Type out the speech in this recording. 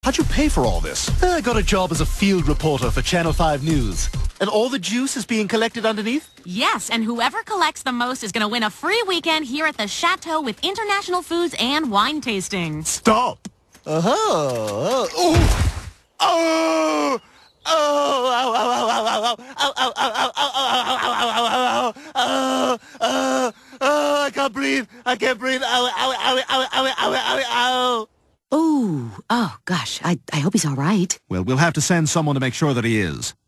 How'd you pay for all this? I got a job as a field reporter for Channel 5 News. And all the juice is being collected underneath? Yes, and whoever collects the most is going to win a free weekend here at the Chateau with international foods and wine tasting. Stop! Uh-huh. Oh! Oh! Oh! Ow, ow, ow, ow, ow, ow, ow, ow, ow, ow, ow, ow, ow, ow, I can't breathe. I can't breathe. Ow, ow, ow, ow, ow, ow, ow, ow. Oh gosh, I hope he's all right. Well, we'll have to send someone to make sure that he is.